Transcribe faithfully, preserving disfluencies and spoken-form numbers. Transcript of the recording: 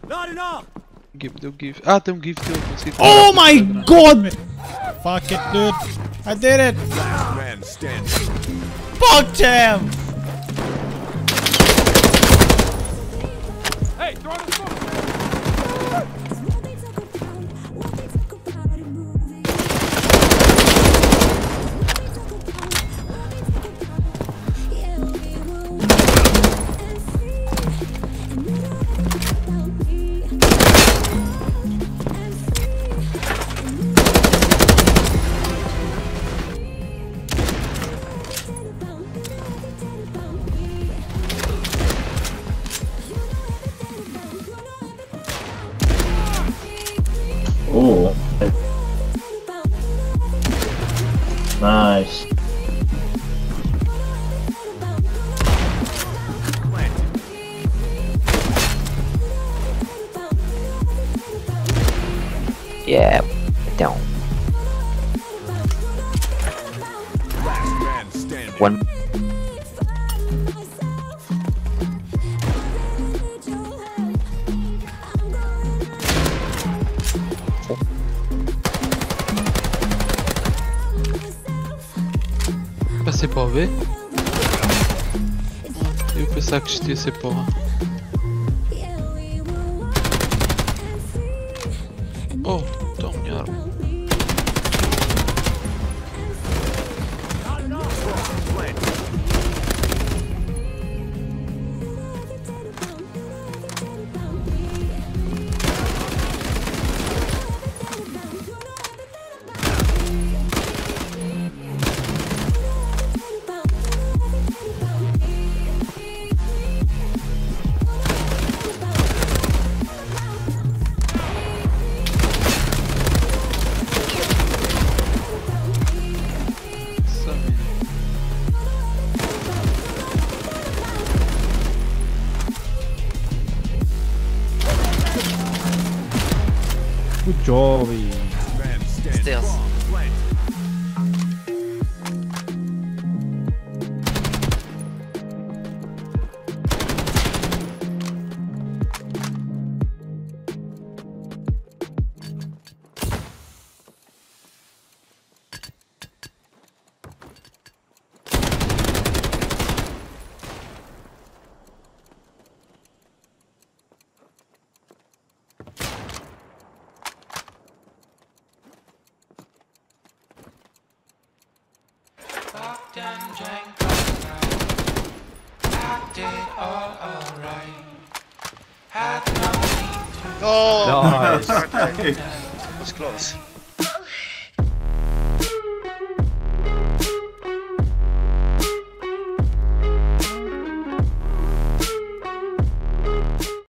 Not enough. Give, don't give. Ah, don't give to him. Oh my god! Fuck it, dude. I did it. Last man standing. Fuck him! Hey, throw the smoke. Oh, nice. Yeah, down. Last man standing. One. Passei para o B? Eu pensava que isto ia ser para o A. Oh, tão melhor. Good job. Man standing. Stairs. Plant. And drank all acted all alright. Had no need to. Oh, Nice. that was close.